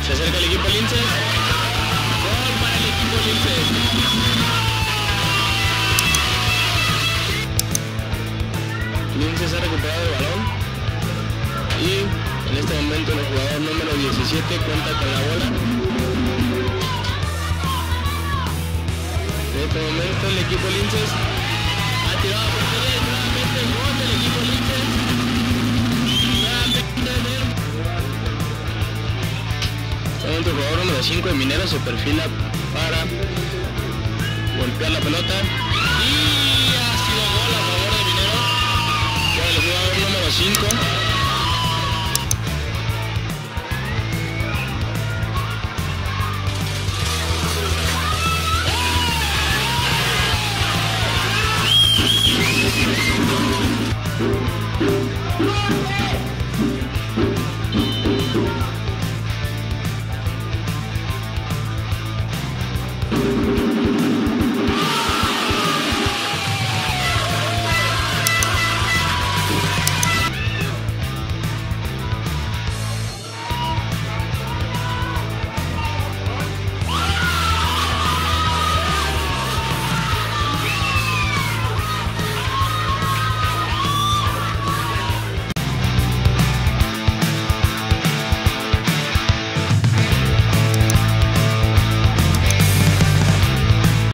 Se acerca el equipo Linces. Gol para el equipo Linces. Linces ha recuperado el balón. Y en este momento el jugador número 17 cuenta con la bola. En este momento el equipo Linces ha tirado a portería y nuevamente el gol del equipo Linces. El jugador número 5 de Minero se perfila para golpear la pelota y ha sido gol a favor de Minero por el jugador número 5.